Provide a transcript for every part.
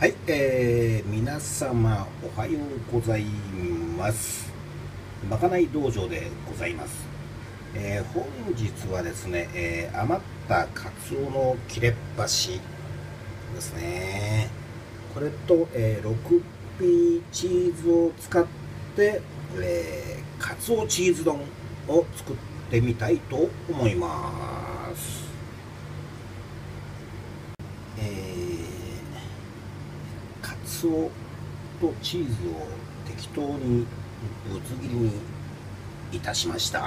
はい、皆様おはようございます。まかない道場でございます。本日はですね、余ったカツオの切れっ端ですね。これと、6P チーズを使って、カツオチーズ丼を作ってみたいと思います。カツオとチーズを適当にぶつ切りにいたしました。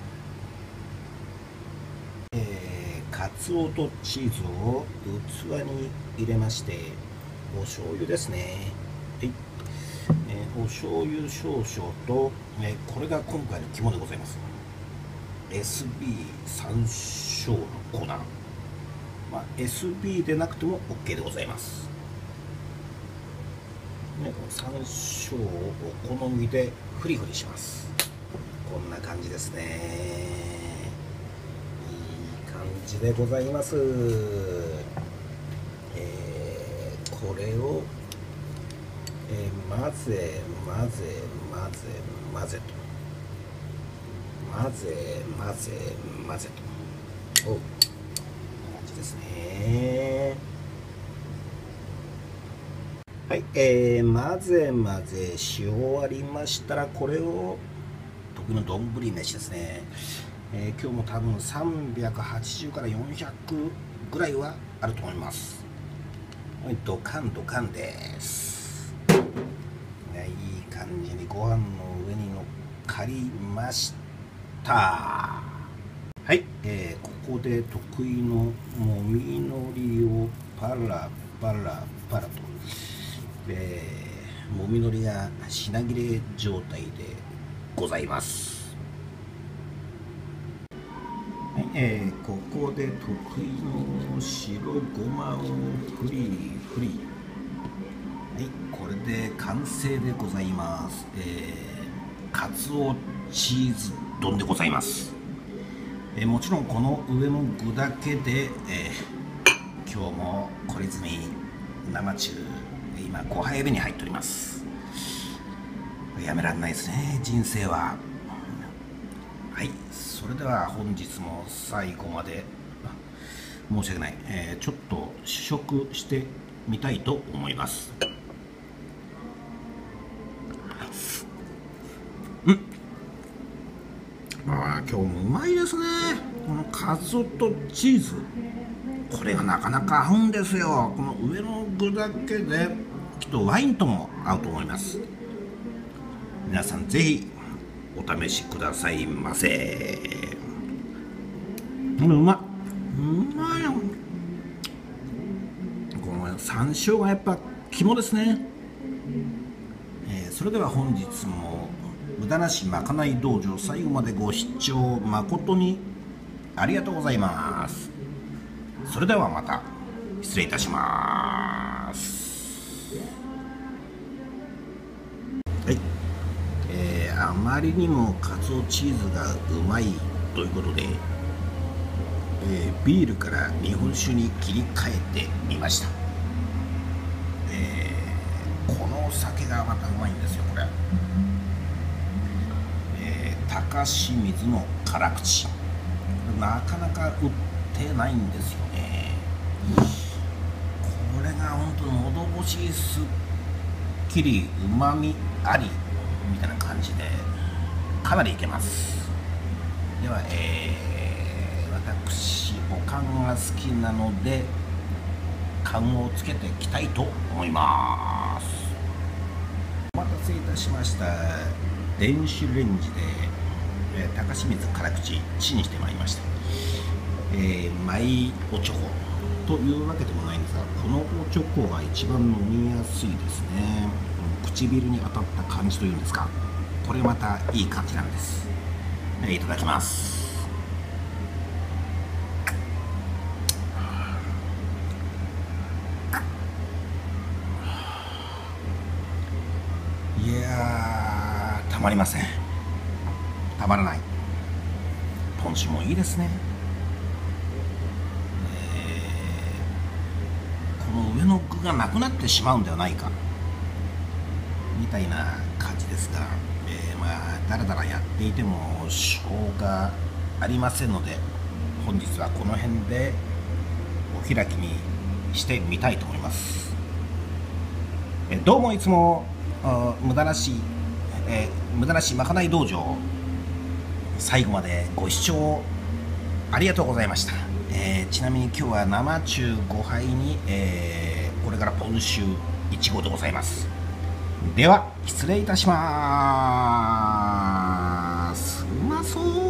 カツオとチーズを器に入れまして、お醤油ですね。はい、お醤油少々と、これが今回の肝でございます。SB 山椒の粉、SB でなくても OK でございます。山椒をお好みでフリフリします。こんな感じですね。いい感じでございます。これを、混ぜとこんな感じですね。はい、混ぜし終わりましたら、これを得意の丼飯ですね。今日も多分380から400ぐらいはあると思います。缶です。いい感じにご飯の上に乗っかりました。はい、ここで得意のもみのりをパラと、もみのりが品切れ状態でございます。はい、ここで得意の白ごまをフリフリ。はい、これで完成でございます。カツオチーズ丼でございます。もちろんこの上の具だけで、今日も懲りずに生中今5杯目に入っております。やめられないですね、人生は。はい、それでは本日も最後まで申し訳ない、ちょっと試食してみたいと思います。今日もうまいですね。このカツオとチーズ、これがなかなか合うんですよ。この上の具だけできっとワインとも合うと思います。皆さんぜひお試しくださいませ。うまいよ。この山椒がやっぱ肝ですね。それでは本日も無駄なしまかない道場、最後までご視聴誠にありがとうございます。それではまた失礼いたします。はい、あまりにもカツオチーズがうまいということで、ビールから日本酒に切り替えてみました。このお酒がまたうまいんですよ、これ。高清水の辛口、なかなか売ってないんですよね。これが本当に喉越しすっきりうまみありみたいな感じでかなりいけます。では、私おかんが好きなので缶をつけていきたいと思います。お待たせいたしました。電子レンジで高清水辛口チンしてまいりました。マイおちょこというわけでもないんですが、このおちょこが一番飲みやすいですね。唇に当たった感じというんですか、これまたいい感じなんです。いただきます。いやー、たまりません。たまらない。ポン酢もいいですね。この上のの具がなくなってしまうんではないかみたいな感じですが、だらだらやっていてもしょうがありませんので、本日はこの辺でお開きにしてみたいと思います。どうもいつも無駄なしまかない道場、最後までご視聴ありがとうございました。ちなみに今日は生中5杯に、これからポン酒1合でございます。では失礼いたします。うまそう。